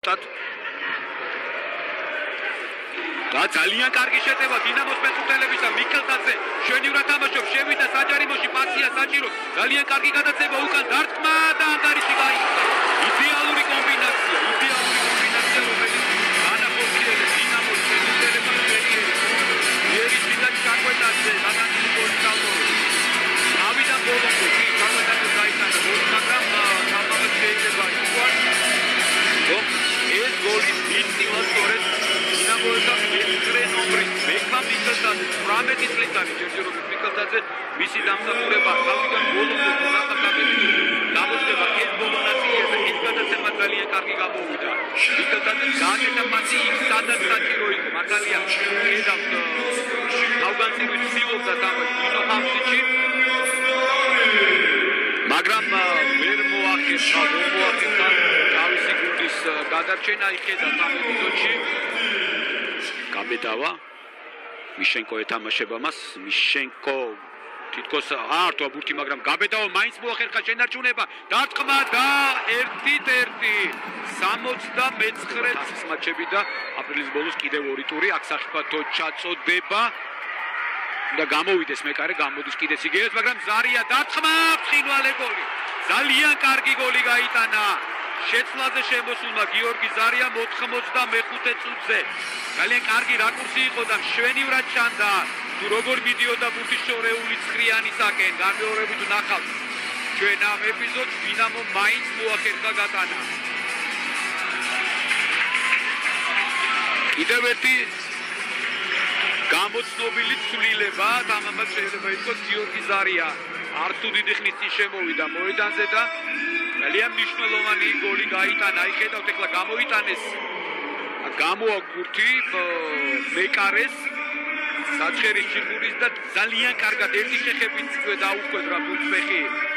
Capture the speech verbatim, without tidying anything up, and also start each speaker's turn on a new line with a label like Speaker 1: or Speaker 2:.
Speaker 1: და ძალიან კარგი შეტევა დინამოს მეხუთელების და მიქელტაძე შვენივრად თამაშობს შევიდა საჯარიმოში პასია საჭირო ძალიან კარგი გადაცემა უკან დარტყმა და ანგარიში გაიქცა იდეალური კომბინაცია იდეალური კომბინაცია რომელიც ანახორციელებს დინამოს მეხუთელებმა იერის მიდან ჩაკვეტაზე დაგანილი გოლი დავტოვე ავიდან ბოლომდე კი ჩაკვეტაზე გაიტანა გოლი მაგრამ თამამად შეიძლება ითქვას რომ ეს გოლი მიწილად სწორედ დინამოებდა მეხუთე ნომრის ბექა მიქელტაძე თვრამეტი წლისანი ჯერჯერობით მიქელტაძე მისი დამსახურება თავიდან ბოლომდე გოლაკა გამედი გამოჩნდება ეს ბოლო ნაწილი და ეს გადაცემა ძალიან კარგი გამოვიდა მიქელტაძე გააკეთა პასი იქ სადაც საჭირო იყო მაგალია ხედავთ თავგანწირვის ცდილობდა თამაში დინო ჰამსიჩი მაგრამ ვერ მოახერხა ვერ მოახერხა თავისი გუნდის გადარჩენა იხედა ამ ეპიზოდში გაბედავა მიშენკო ეთამაშება მას მიშენკო თითქოს არტო ბურთი მაგრამ გაბედავა მაინც მოახერხა შენარჩუნება დარტყმა და ერთით ერთი სამოცდამეცხრე წლის მატჩები და აპრილის ბოლოს კიდევ ორი ტური აქ საფათო ჩაწოდება და გამოვიდეს მეკარე გამოდის კიდეც იგივეც მაგრამ ზარია დარტყმა ფრინვალე გოლი ძალიან კარგი გოლი გაიტანა შეცვლაზე შემოსულმა გიორგი ზარიამ ოთხმოცდამეხუთე წუთზე ძალიან კარგი რაკურსი იყო და მშვენივრად ჩანდა თუ როგორ მიდიოდა ბურთის შორეული ცხრიანისაკენ განმეორებით ნახავთ ჩვენ ამ ეპიზოდს დინამო მაინც მოახერხა გატანა კიდევ ერთი გამოცნობილი ცვლილება თამამად შეიძლება ითქვას გიორგი ზარია არც თუ დიდი ხნის წინ შემოვიდა მოედანზე და ძალიან მნიშვნელოვანი გოლი გაიტანა. აი ხედავთ ეხლა გამოიტანეს გამოაგურთი მეკარეს საჩხერის ჩიხურის და ძალიან კარგად ერთი შეხებით დაუხვედრა ფეხი